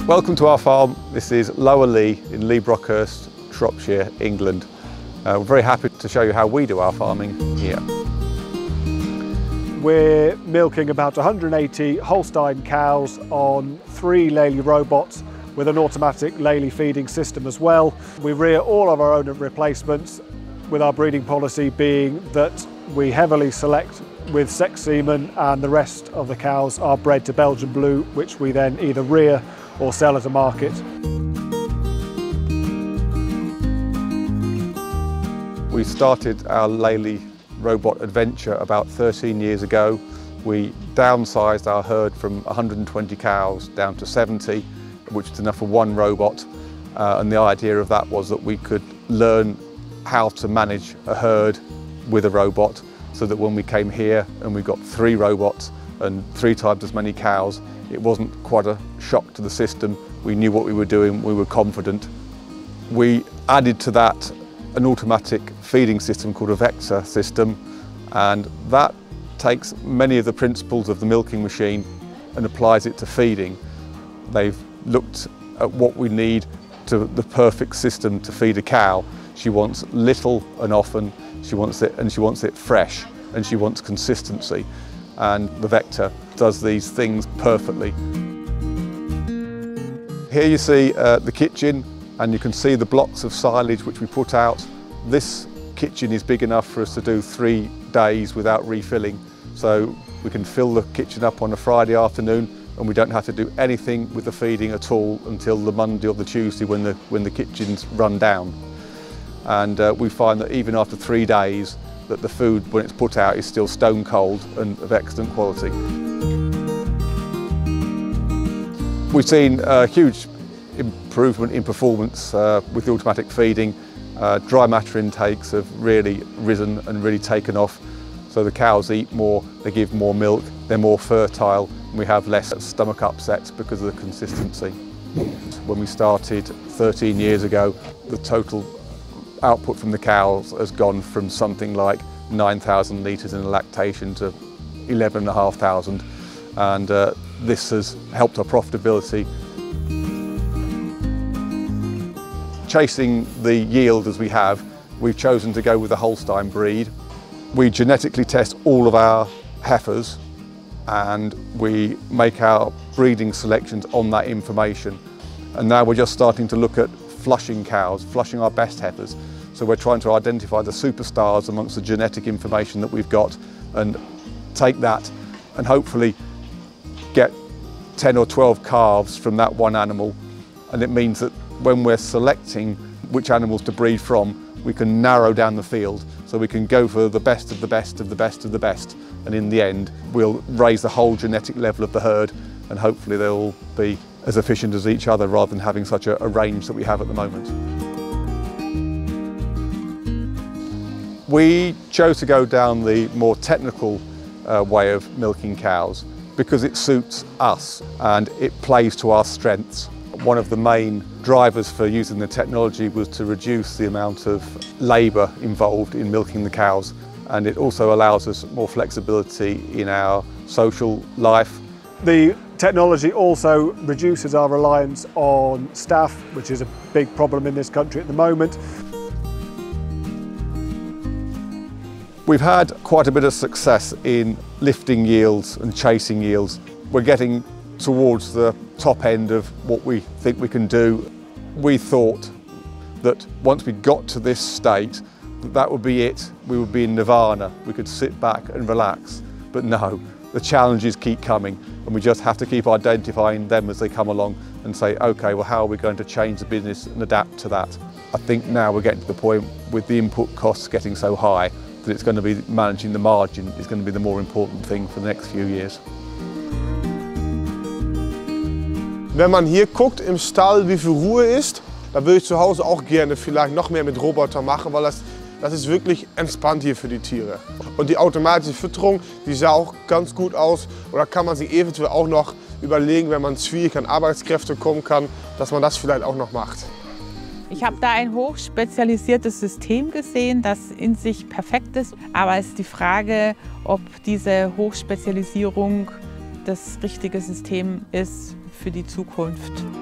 Welcome to our farm. This is Lower Lea in Lee Brockhurst, Shropshire, England. We're very happy to show you how we do our farming here. We're milking about 180 Holstein cows on 3 Lely robots with an automatic Lely feeding system as well. We rear all of our own replacements, with our breeding policy being that we heavily select with sex semen, and the rest of the cows are bred to Belgian Blue, which we then either rear or sell at a market. We started our Lely robot adventure about 13 years ago. We downsized our herd from 120 cows down to 70, which is enough for one robot. And the idea of that was that we could learn how to manage a herd with a robot, so that when we came here and we got 3 robots and 3 times as many cows, it wasn't quite a shock to the system. We knew what we were doing, we were confident. We added to that an automatic feeding system called a VECTOR system, and that takes many of the principles of the milking machine and applies it to feeding. They've looked at what we need to the perfect system to feed a cow. She wants little and often, she wants it fresh, and she wants consistency. And the VECTOR does these things perfectly. Here you see the kitchen, and you can see the blocks of silage which we put out. This kitchen is big enough for us to do 3 days without refilling. So we can fill the kitchen up on a Friday afternoon, and we don't have to do anything with the feeding at all until the Monday or the Tuesday when the kitchen's run down. And we find that even after 3 days, that the food, when it's put out, is still stone cold and of excellent quality. We've seen a huge improvement in performance with the automatic feeding. Dry matter intakes have really risen and really taken off. So the cows eat more, they give more milk, they're more fertile, and we have less stomach upsets because of the consistency. When we started 13 years ago, the total output from the cows has gone from something like 9,000 litres in lactation to 11,500, and this has helped our profitability. Chasing the yield as we have, we've chosen to go with the Holstein breed. We genetically test all of our heifers, and we make our breeding selections on that information. And now we're just starting to look at flushing cows, flushing our best heifers. So we're trying to identify the superstars amongst the genetic information that we've got, and take that and hopefully get 10 or 12 calves from that one animal. And it means that when we're selecting which animals to breed from, we can narrow down the field, so we can go for the best of the best of the best of the best. And in the end, we'll raise the whole genetic level of the herd, and hopefully they'll all be as efficient as each other rather than having such a range that we have at the moment. We chose to go down the more technical way of milking cows because it suits us and it plays to our strengths. One of the main drivers for using the technology was to reduce the amount of labour involved in milking the cows, and it also allows us more flexibility in our social life. The technology also reduces our reliance on staff, which is a big problem in this country at the moment. We've had quite a bit of success in lifting yields and chasing yields. We're getting towards the top end of what we think we can do. We thought that once we got to this state, that would be it. We would be in nirvana. We could sit back and relax. But no, the challenges keep coming, and we just have to keep identifying them as they come along and say, okay, well, how are we going to change the business and adapt to that? I think now we're getting to the point with the input costs getting so high that it's going to be managing the margin is going to be the more important thing for the next few years. Wenn man hier guckt im Stall, wie viel Ruhe ist, da würde ich zu Hause auch gerne vielleicht noch mehr mit Robotern machen, weil das ist wirklich entspannt hier für die Tiere. Und die automatische Fütterung, die sah auch ganz gut aus. Oder kann man sich eventuell auch noch überlegen, wenn man schwierig an Arbeitskräfte kommen kann, dass man das vielleicht auch noch macht. Ich habe da ein hochspezialisiertes System gesehen, das in sich perfekt ist. Aber es ist die Frage, ob diese Hochspezialisierung das richtige System ist für die Zukunft.